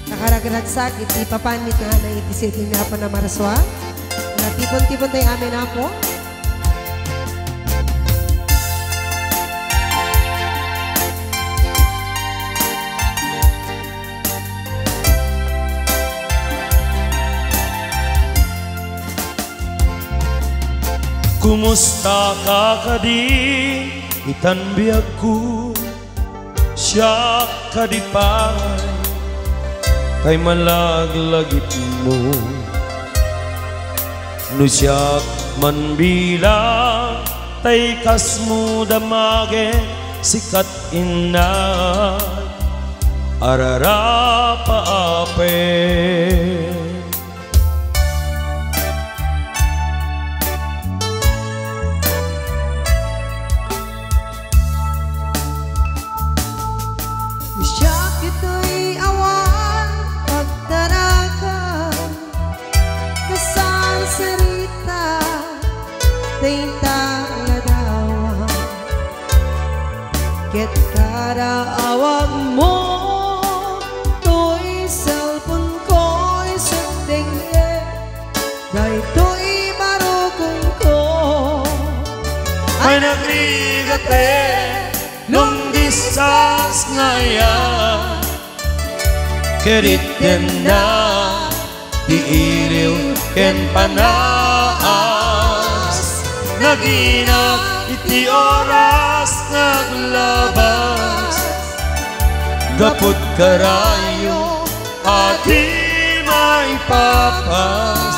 Nakaragrat sakit, di papanit na na itisitin nga pa na maraswa. Natipon-tipon tayo amin ako. Kumusta ka kadi itanbiag ko siya kadipay kay malaglagit mo no siya man bilang tay kas mo damage sikat inay arara paape. Ket karaawag mo to'y cellphone ko'y sundengye dahil to'y marugong ko ay nagrigate nung disas ngayon kerit din na di iliw ken panaas naginap iti oras naglabas gapud karayo ati maipapas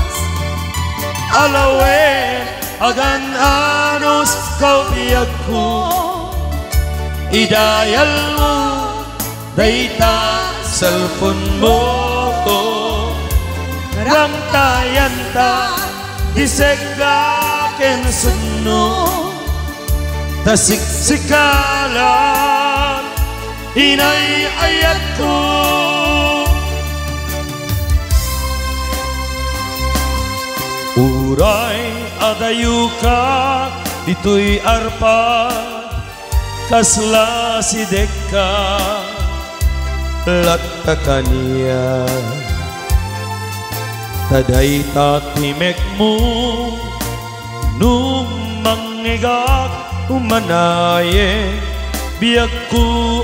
alawen agan anos kaubiyag ko idayal mo dayta cellphone mo ramtayan ta disegga ken sunno tasik-sikalan inay ayat ko uray adayu ka dito'y arpa kasla si deka latta kaniya taday tatimek mo nung mangigak umanaye biyak ko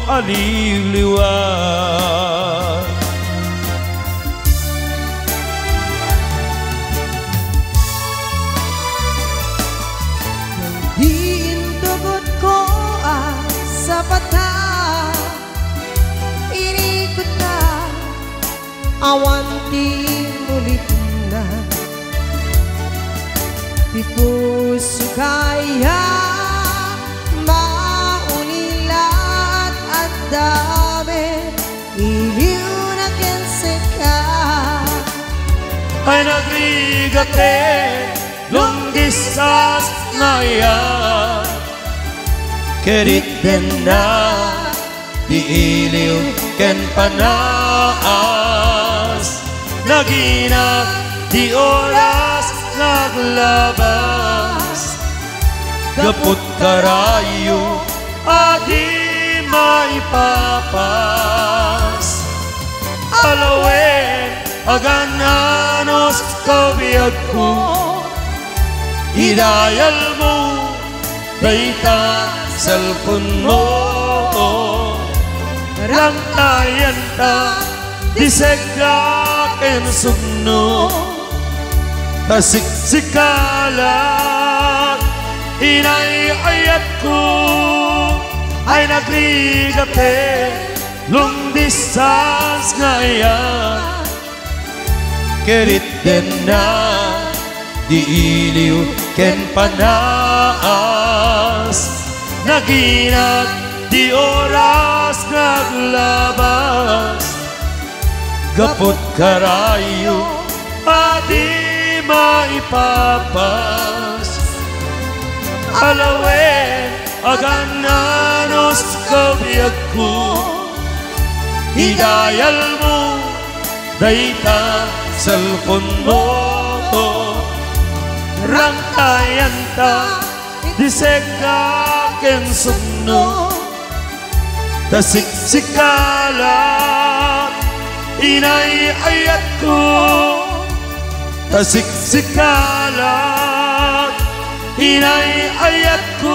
aliliwan diintugot ko sa pata inikot na awanti ulit na di puso kaya maunilat at dami iliw na kenseka ay nagrigate nung disas ngayon kerit din na di iliw ken panaas naginap di oras naglabas gapud karayo adi maipapas alawen agan anos kaubiyag ko idayal mo dayta cellphone mo ramtayan ta disegga ken sunno tasik-sikalan inay ayat ko ay nagrigate nung disas ngayon kerit din na di iliw ken panaas naginap di oras naglabas gapud karayo adi maipapas alawen agan anos kaubiyag ko idayal mo dayta cellphone mo ramtayan ta disegga ken sunno tasik-sikalan Inaiayat ko tasiksikalat. Inaiayat ko